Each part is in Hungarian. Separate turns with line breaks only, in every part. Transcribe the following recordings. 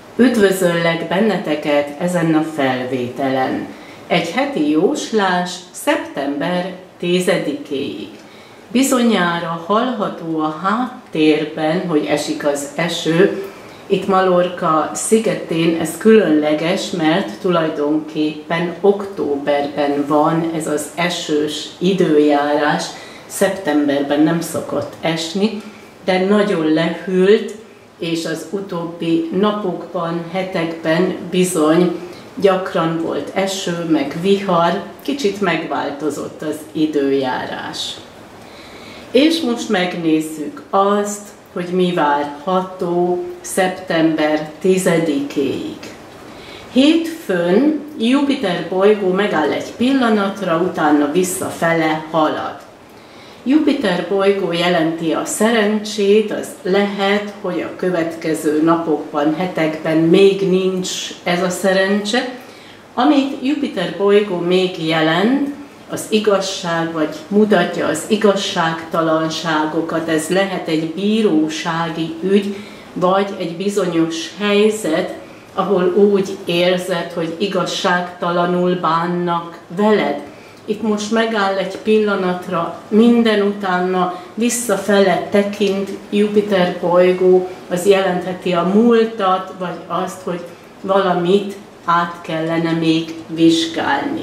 Üdvözöllek benneteket ezen a felvételen. Egy heti jóslás szeptember 10-éig. Bizonyára hallható a háttérben, hogy esik az eső. Itt Mallorca szigetén ez különleges, mert tulajdonképpen októberben van ez az esős időjárás. Szeptemberben nem szokott esni, de nagyon lehűlt, és az utóbbi napokban, hetekben bizony gyakran volt eső, meg vihar, kicsit megváltozott az időjárás. És most megnézzük azt, hogy mi várható szeptember 10-éig. Hétfőn Jupiter bolygó megáll egy pillanatra, utána visszafele halad. Jupiter bolygó jelenti a szerencsét, az lehet, hogy a következő napokban, hetekben még nincs ez a szerencse. Amit Jupiter bolygó még jelent, az igazság, vagy mutatja az igazságtalanságokat, ez lehet egy bírósági ügy, vagy egy bizonyos helyzet, ahol úgy érzed, hogy igazságtalanul bánnak veled. Itt most megáll egy pillanatra, minden utána visszafele tekint Jupiter bolygó, az jelentheti a múltat, vagy azt, hogy valamit át kellene még vizsgálni.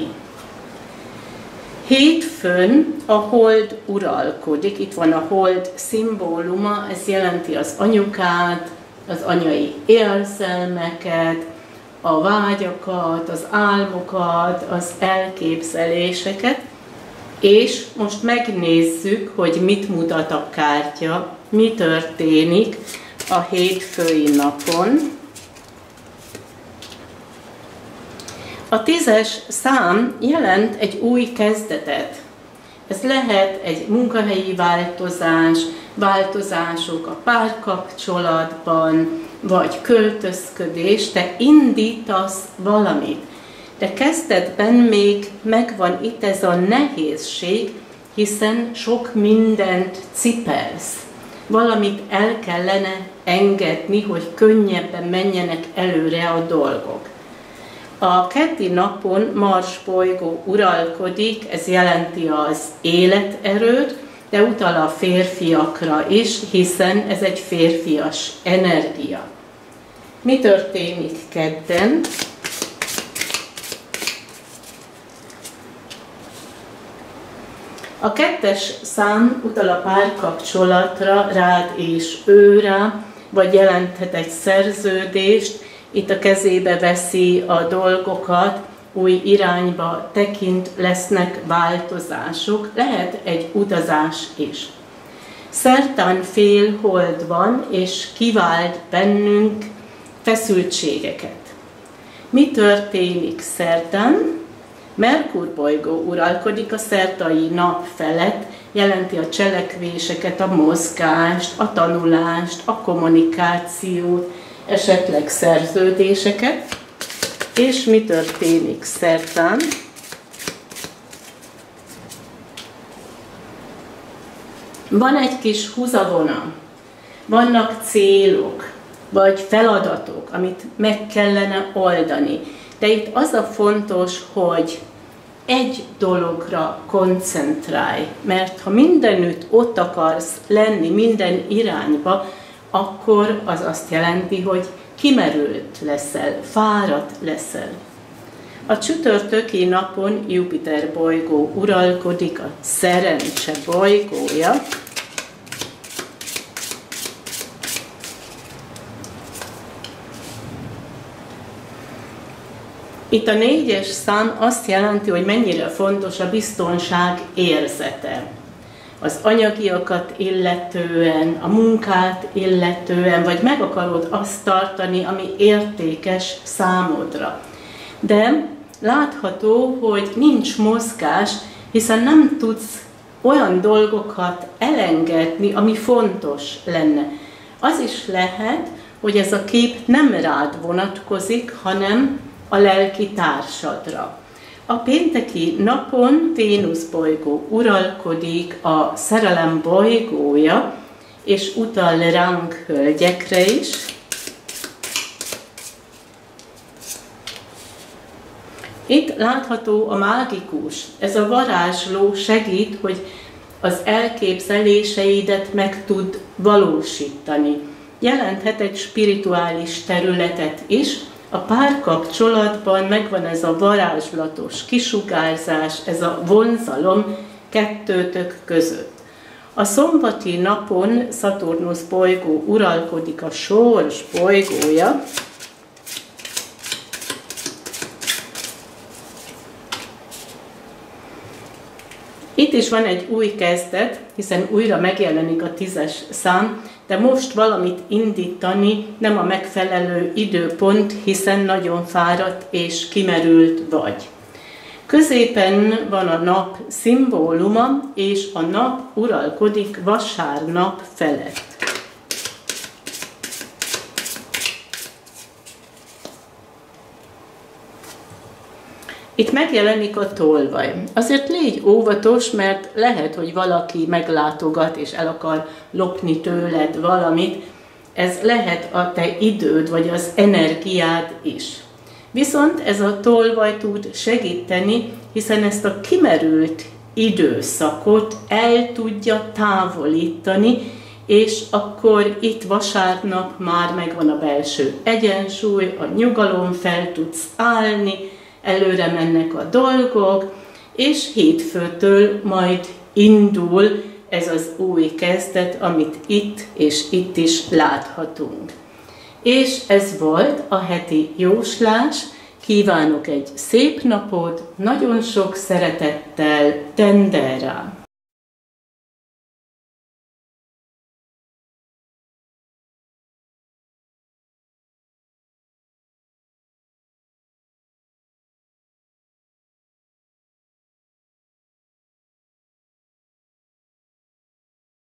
Hétfőn a hold uralkodik, itt van a hold szimbóluma, ez jelenti az anyukát, az anyai érzelmeket, a vágyakat, az álmokat, az elképzeléseket, és most megnézzük, hogy mit mutat a kártya, mi történik a hétfői napon. A 10-es szám jelent egy új kezdetet. Ez lehet egy munkahelyi változás, változások a párkapcsolatban, vagy költözködés, te indítasz valamit. De kezdetben még megvan itt ez a nehézség, hiszen sok mindent cipelsz. Valamit el kellene engedni, hogy könnyebben menjenek előre a dolgok. A keddi napon Mars bolygó uralkodik, ez jelenti az életerőt, de utal a férfiakra is, hiszen ez egy férfias energia. Mi történik kedden? A 2-es szám utal a párkapcsolatra, rád és őre, vagy jelenthet egy szerződést, itt a kezébe veszi a dolgokat, új irányba tekint, lesznek változások, lehet egy utazás is. Szerdán fél hold van, és kivált bennünk feszültségeket. Mi történik szerdán? Merkur bolygó uralkodik a szerdai nap felett, jelenti a cselekvéseket, a mozgást, a tanulást, a kommunikációt, esetleg szerződéseket. És mi történik szerdán? Van egy kis húzavona, vannak célok, vagy feladatok, amit meg kellene oldani. De itt az a fontos, hogy egy dologra koncentrálj, mert ha mindenütt ott akarsz lenni, minden irányba, akkor az azt jelenti, hogy kimerült leszel, fáradt leszel. A csütörtöki napon Jupiter bolygó uralkodik, a szerencse bolygója. Itt a 4-es szám azt jelenti, hogy mennyire fontos a biztonság érzete. Az anyagiakat illetően, a munkát illetően, vagy meg akarod azt tartani, ami értékes számodra. De látható, hogy nincs mozgás, hiszen nem tudsz olyan dolgokat elengedni, ami fontos lenne. Az is lehet, hogy ez a kép nem rád vonatkozik, hanem a lelki társadra. A pénteki napon Vénusz bolygó uralkodik, a szerelem bolygója, és utal ránk hölgyekre is. Itt látható a mágikus, ez a varázsló segít, hogy az elképzeléseidet meg tud valósítani. Jelenthet egy spirituális területet is, a párkapcsolatban megvan ez a varázslatos kisugárzás, ez a vonzalom kettőtök között. A szombati napon Szaturnusz bolygó uralkodik, a sors bolygója. Itt is van egy új kezdet, hiszen újra megjelenik a 10-es szám, de most valamit indítani nem a megfelelő időpont, hiszen nagyon fáradt és kimerült vagy. Középen van a nap szimbóluma, és a nap uralkodik vasárnap felett. Itt megjelenik a tolvaj. Azért légy óvatos, mert lehet, hogy valaki meglátogat és el akar lopni tőled valamit. Ez lehet a te időd, vagy az energiád is. Viszont ez a tolvaj tud segíteni, hiszen ezt a kimerült időszakot el tudja távolítani, és akkor itt vasárnap már megvan a belső egyensúly, a nyugalom, fel tudsz állni, előre mennek a dolgok, és hétfőtől majd indul ez az új kezdet, amit itt és itt is láthatunk. És ez volt a heti jóslás. Kívánok egy szép napot, nagyon sok szeretettel, Tendera!